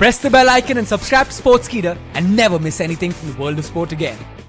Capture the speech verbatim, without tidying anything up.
Press the bell icon and subscribe to Sportskeeda and never miss anything from the world of sport again.